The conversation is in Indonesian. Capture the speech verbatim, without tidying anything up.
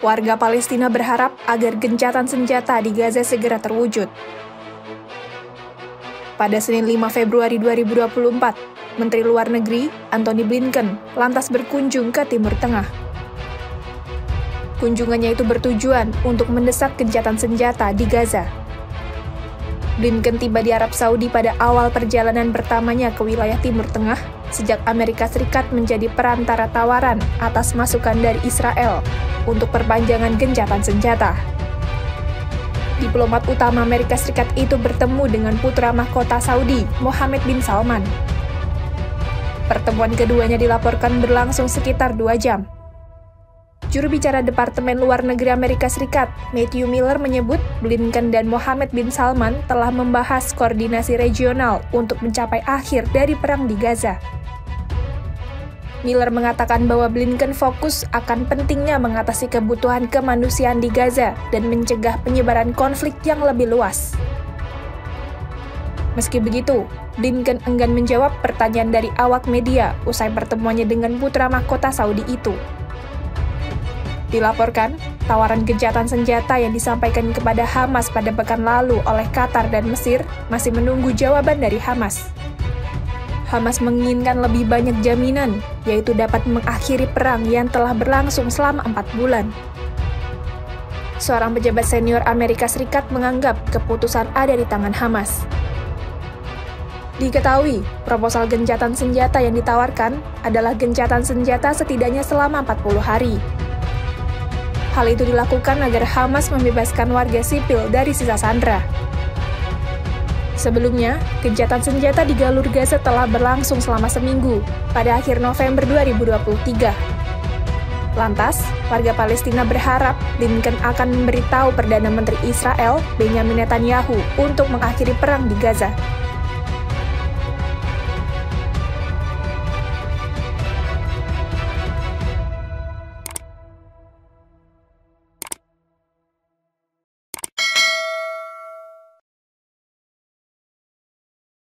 Warga Palestina berharap agar gencatan senjata di Gaza segera terwujud. Pada Senin lima Februari dua ribu dua puluh empat, Menteri Luar Negeri Antony Blinken lantas berkunjung ke Timur Tengah. Kunjungannya itu bertujuan untuk mendesak gencatan senjata di Gaza. Blinken tiba di Arab Saudi pada awal perjalanan pertamanya ke wilayah Timur Tengah sejak Amerika Serikat menjadi perantara tawaran atas masukan dari Israel untuk perpanjangan gencatan senjata. Diplomat utama Amerika Serikat itu bertemu dengan putra mahkota Saudi, Mohammed bin Salman. Pertemuan keduanya dilaporkan berlangsung sekitar dua jam. Juru bicara Departemen Luar Negeri Amerika Serikat, Matthew Miller menyebut Blinken dan Mohammed bin Salman telah membahas koordinasi regional untuk mencapai akhir dari perang di Gaza. Miller mengatakan bahwa Blinken fokus akan pentingnya mengatasi kebutuhan kemanusiaan di Gaza dan mencegah penyebaran konflik yang lebih luas. Meski begitu, Blinken enggan menjawab pertanyaan dari awak media usai pertemuannya dengan putra mahkota Saudi itu. Dilaporkan, tawaran gencatan senjata yang disampaikan kepada Hamas pada pekan lalu oleh Qatar dan Mesir masih menunggu jawaban dari Hamas. Hamas menginginkan lebih banyak jaminan, yaitu dapat mengakhiri perang yang telah berlangsung selama empat bulan. Seorang pejabat senior Amerika Serikat menganggap keputusan ada di tangan Hamas. Diketahui, proposal gencatan senjata yang ditawarkan adalah gencatan senjata setidaknya selama empat puluh hari. Hal itu dilakukan agar Hamas membebaskan warga sipil dari sisa sandera. Sebelumnya, gencatan senjata di jalur Gaza telah berlangsung selama seminggu, pada akhir November dua ribu dua puluh tiga. Lantas, warga Palestina berharap Blinken akan memberitahu Perdana Menteri Israel, Benjamin Netanyahu, untuk mengakhiri perang di Gaza.